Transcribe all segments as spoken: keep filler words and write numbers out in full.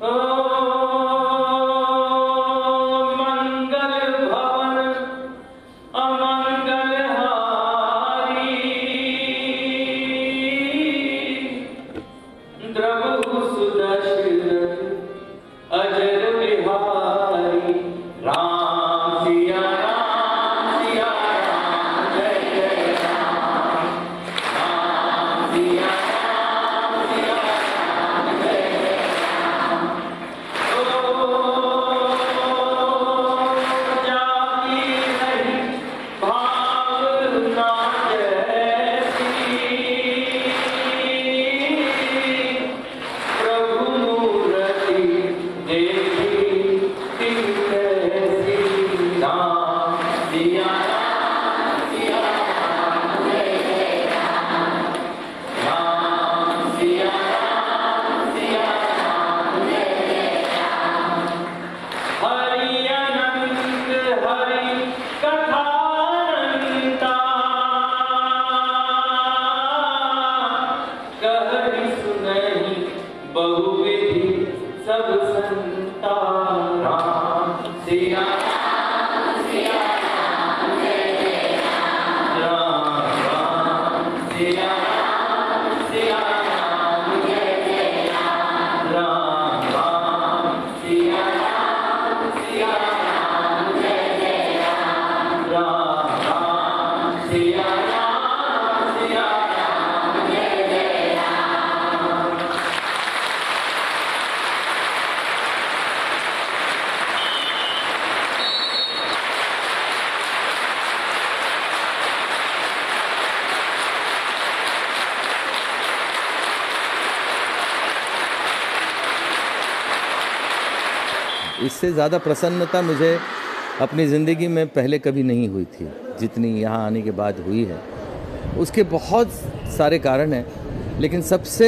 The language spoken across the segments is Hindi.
इससे ज़्यादा प्रसन्नता मुझे अपनी ज़िंदगी में पहले कभी नहीं हुई थी जितनी यहाँ आने के बाद हुई है। उसके बहुत सारे कारण हैं, लेकिन सबसे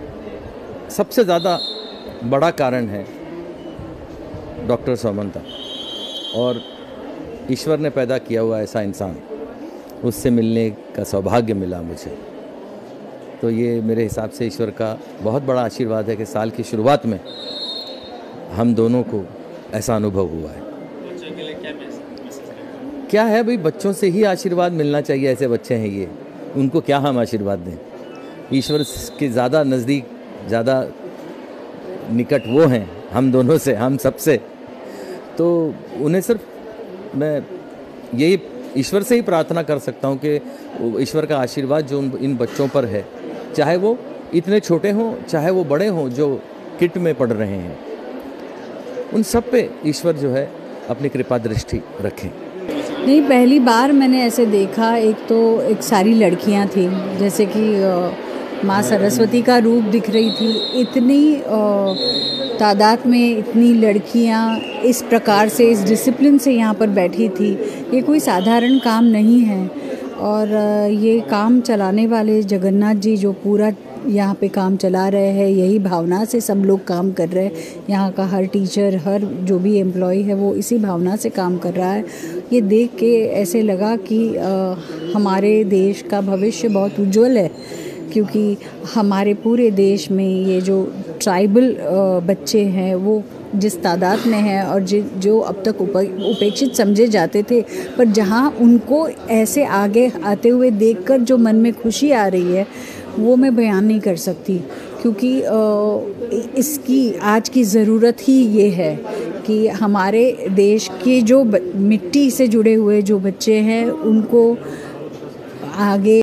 सबसे ज़्यादा बड़ा कारण है डॉक्टर सोमंता और ईश्वर ने पैदा किया हुआ ऐसा इंसान, उससे मिलने का सौभाग्य मिला मुझे। तो ये मेरे हिसाब से ईश्वर का बहुत बड़ा आशीर्वाद है कि साल की शुरुआत में हम दोनों को ऐसा अनुभव हुआ है। बच्चों के लिए क्या मैसेज? क्या है भाई, बच्चों से ही आशीर्वाद मिलना चाहिए। ऐसे बच्चे हैं ये, उनको क्या हम आशीर्वाद दें? ईश्वर के ज़्यादा नज़दीक, ज़्यादा निकट वो हैं हम दोनों से, हम सबसे। तो उन्हें सिर्फ मैं यही ईश्वर से ही प्रार्थना कर सकता हूँ कि ईश्वर का आशीर्वाद जो इन बच्चों पर है, चाहे वो इतने छोटे हों चाहे वो बड़े हों जो किट में पढ़ रहे हैं, उन सब पे ईश्वर जो है अपनी कृपा दृष्टि रखें। नहीं, पहली बार मैंने ऐसे देखा। एक तो एक सारी लड़कियां थी, जैसे कि माँ सरस्वती का रूप दिख रही थी। इतनी तादाद में इतनी लड़कियां इस प्रकार से, इस डिसिप्लिन से यहाँ पर बैठी थी, ये कोई साधारण काम नहीं है। और ये काम चलाने वाले जगन्नाथ जी जो पूरा यहाँ पे काम चला रहे हैं, यही भावना से सब लोग काम कर रहे हैं। यहाँ का हर टीचर, हर जो भी एम्प्लॉय है वो इसी भावना से काम कर रहा है। ये देख के ऐसे लगा कि आ, हमारे देश का भविष्य बहुत उज्जवल है, क्योंकि हमारे पूरे देश में ये जो ट्राइबल बच्चे हैं वो जिस तादाद में है और जि जो अब तक उपेक्षित समझे जाते थे, पर जहाँ उनको ऐसे आगे आते हुए देखकर जो मन में खुशी आ रही है वो मैं बयान नहीं कर सकती। क्योंकि इसकी आज की ज़रूरत ही ये है कि हमारे देश के जो मिट्टी से जुड़े हुए जो बच्चे हैं उनको आगे